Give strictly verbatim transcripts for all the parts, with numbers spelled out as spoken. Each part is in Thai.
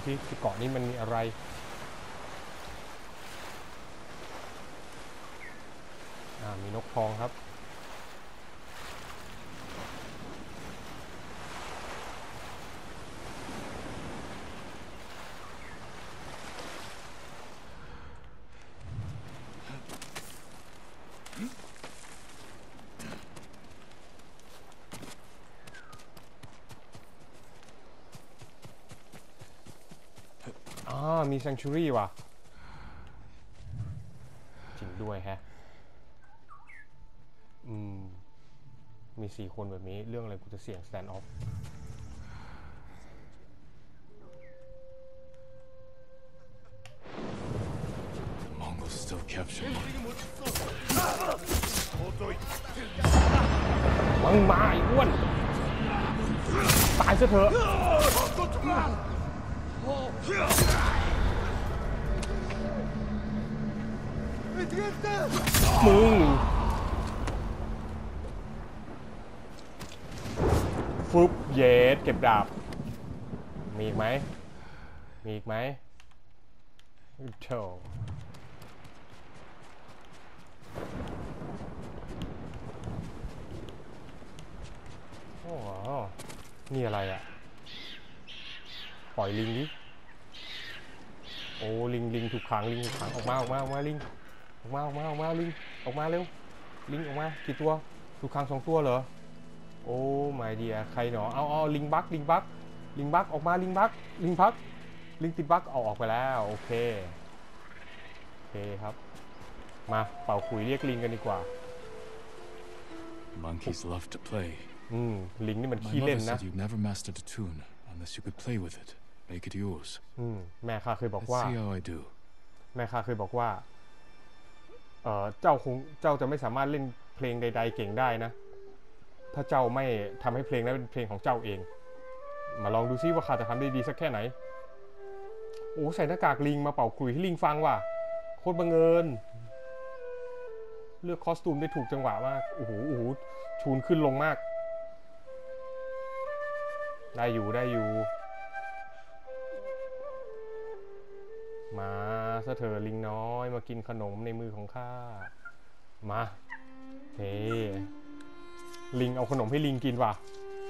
สิที่เกาะนี้มันมีอะไรอ่ามีนกทองครับอ๋อมี sanctuary ว่ะจริงด้วยแฮะอืมมีสี่คนแบบนี้เรื่องอะไรกูจะเสี่ยง stand off Mongols still capture me. มึงมาไอ้อ้วนตายซะเถอะมึงฟึบเยสเก็บดาบมีอีกไหมมีอีกไหมโธ่โอ้โหนี่อะไรอ่ะปล่อยลิงดิโอ้ลิงลิงถูกขังลิงถูกขังออกมาออกมาออกมาลิงออกมาออกมาออกมาลิงออกมาเร็วลิงออกมากี่ตัวถูกขังสองตัวเหรอโอ้ไม่เดียใครหนอเอาเอาลิงบักลิงบักลิงบักออกมาลิงบักลิงบักลิงติดบักเอาออกไปแล้วโอเคโอเคครับมาเป่าขุยเรียกลิงกันดีกว่า Monkeys love to play. อืมลิงนี่มัน My ขี้เล่ mother นนะ said you'd never mastered a tune unless you could play with it, make it yours. อืมแม่ข้าเคยบอก Let's ว่า see how I do. แม่ข้าเคยบอกว่าเออเจ้าคงเจ้าจะไม่สามารถเล่นเพลงใดๆเก่งได้นะถ้าเจ้าไม่ทำให้เพลงนั้นเป็นเพลงของเจ้าเองมาลองดูซิว่าข้าจะทำได้ดีสักแค่ไหนโอ้ใส่หน้ากากลิงมาเป่าขลุ่ยให้ลิงฟังว่ะโคตรบังเอิญเลือกคอสตูมได้ถูกจังหวะมากโอ้โหโอ้โหชูนขึ้นลงมากได้อยู่ได้อยู่มาซะเถอะลิงน้อยมากินขนมในมือของข้ามาเฮ้ลิงเอาขนมให้ลิงกินว่ะ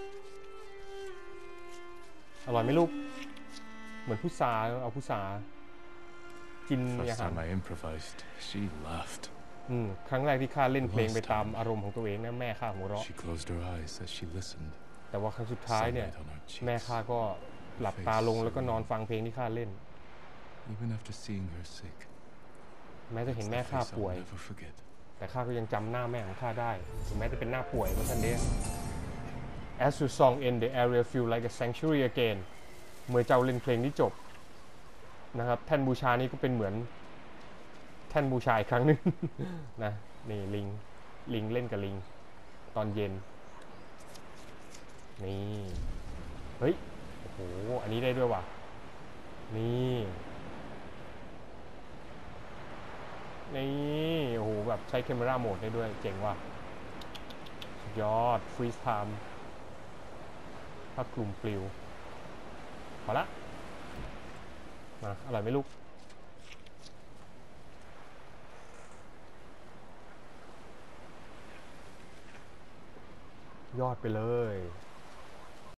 อร่อยไหมลูกเหมือนพุทราเอาพุทรากินอา First หาร time I improvised, she laughed. อืมครั้งแรกที่ข้าเล่นเพลงไปตามอารมณ์ของตัวเองนะแม่ข้าหัวเราะ She closed her eyes as she listened. แต่ว่าครั้งสุดท้ายเนี่ยแม่ข้าก็หลับตาลงแล้วก็นอนฟังเพลงที่ข้าเล่น Even after seeing her sick, แม้จะเห็น it's แม่ the ข้า face ป่วย I'll never forget. แต่ข้าก็ยังจำหน้าแม่ของข้าได้ถึงแม้จะเป็นหน้าป่วยเมื่อทันเดย์ As your song end the area feel like a sanctuary again เมื่อเจ้าเล่นเพลงนี้จบนะครับแท่นบูชานี้ก็เป็นเหมือนแท่นบูชาอีกครั้งนึง นะนี่ลิงลิงเล่นกับลิงตอนเย็นนี่เฮ้ยโอ้โหอันนี้ได้ด้วยว่ะนี่นี่โอ้โหแบบใช้ camera mode ได้ด้วยเจ๋งว่ะสุดยอด freeze time ผ้าคลุมปลิวพอละมาอร่อยไหมลูกยอดไปเลย